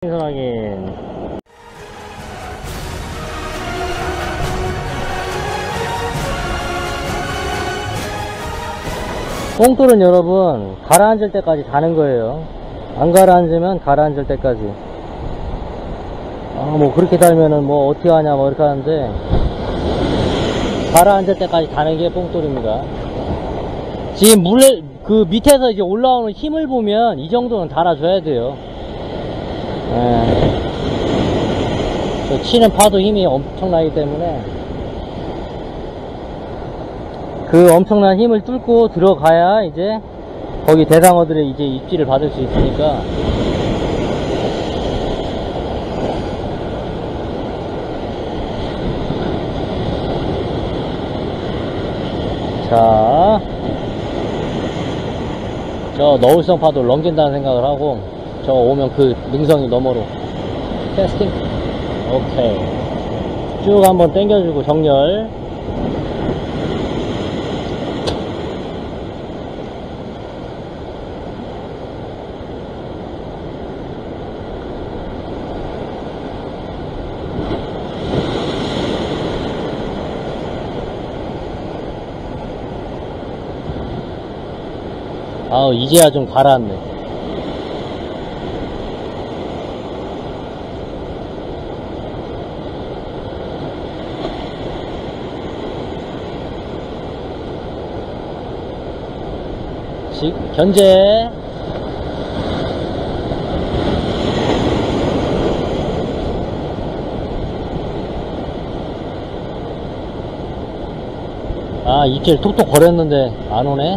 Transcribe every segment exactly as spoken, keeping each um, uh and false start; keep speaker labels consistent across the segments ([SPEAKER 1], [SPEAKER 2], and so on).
[SPEAKER 1] 생선 확인. 뽕돌은 여러분 가라앉을 때까지 다는 거예요. 안 가라앉으면 가라앉을 때까지. 아 뭐 그렇게 달면은 뭐 어떻게 하냐 뭐 이렇게 하는데, 가라앉을 때까지 다는 게 뽕돌입니다. 지금 물에 그 밑에서 이제 올라오는 힘을 보면 이 정도는 달아줘야 돼요. 예. 저 치는 파도 힘이 엄청나기 때문에 그 엄청난 힘을 뚫고 들어가야 이제 거기 대상어들의 이제 입질을 받을 수 있으니까. 자, 저 너울성 파도 넘긴다는 생각을 하고 저 오면 그 능성이 너머로 캐스팅. 오케이, 쭉 한번 당겨주고 정렬. 아우 이제야 좀 가라앉네. 지, 견제. 아 입질 톡톡 거렸는데 안 오네.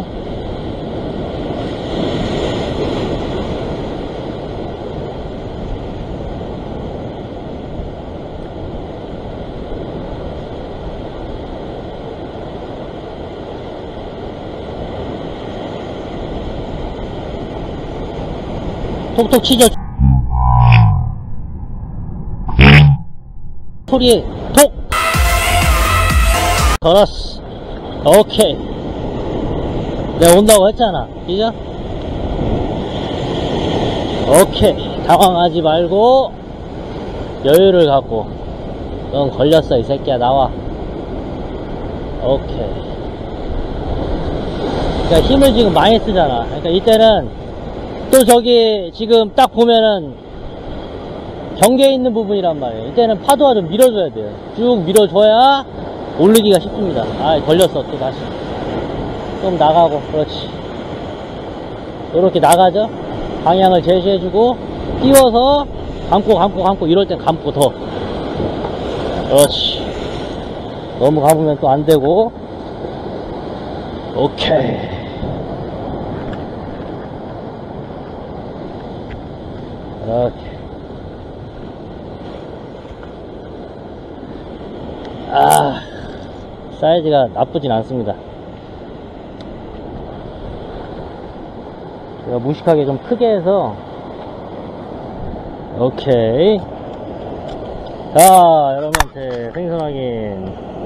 [SPEAKER 1] 톡톡 치죠. 소리에 톡! 걸었어. 오케이. 내가 온다고 했잖아. 그죠? 오케이. 당황하지 말고 여유를 갖고. 넌 걸렸어 이 새끼야. 나와. 오케이. 그러니까 힘을 지금 많이 쓰잖아. 그러니까 이때는 또 저기 지금 딱 보면은 경계에 있는 부분이란 말이에요. 이때는 파도가 좀 밀어줘야 돼요. 쭉 밀어줘야 올리기가 쉽습니다. 아 걸렸어. 또 다시 좀 나가고. 그렇지. 이렇게 나가죠. 방향을 제시해주고 띄워서 감고 감고 감고 이럴 땐 감고 더. 그렇지. 너무 감으면 또 안되고. 오케이. 이렇게. 아, 사이즈가 나쁘진 않습니다. 제가 무식하게 좀 크게 해서. 오케이. 자, 여러분한테 생선 확인.